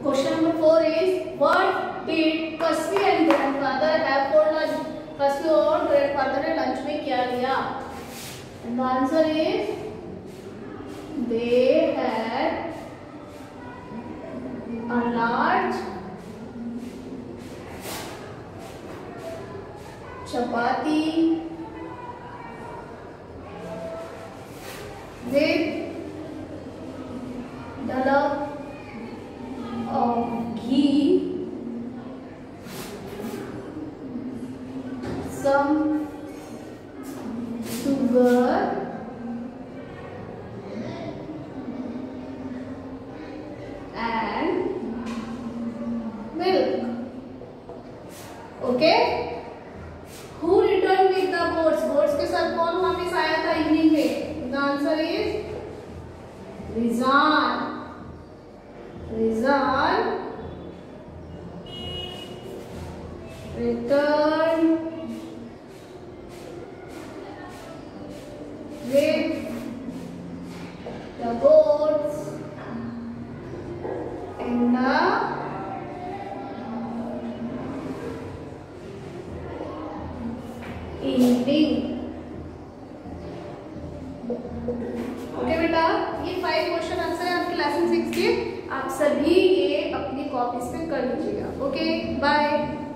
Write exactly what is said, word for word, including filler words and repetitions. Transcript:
Question number four is, what did Kasvi and grandfather have for lunch? Kasvi और grandfather ने lunch में क्या लिया? And the answer is, they had a large chapati with dollop of ghee, some sugar, and milk. Okay? Who returned with the boats? Boats के साथ कौन वापस आया था इवनिंग में? The answer is Rizan. Rizan returned with the boats in the evening. Okay बेटा, ये five question answer है आपके लेसन सिक्स के। आप सभी ये अपनी कॉपीज पे कर लीजिएगा। Okay, bye.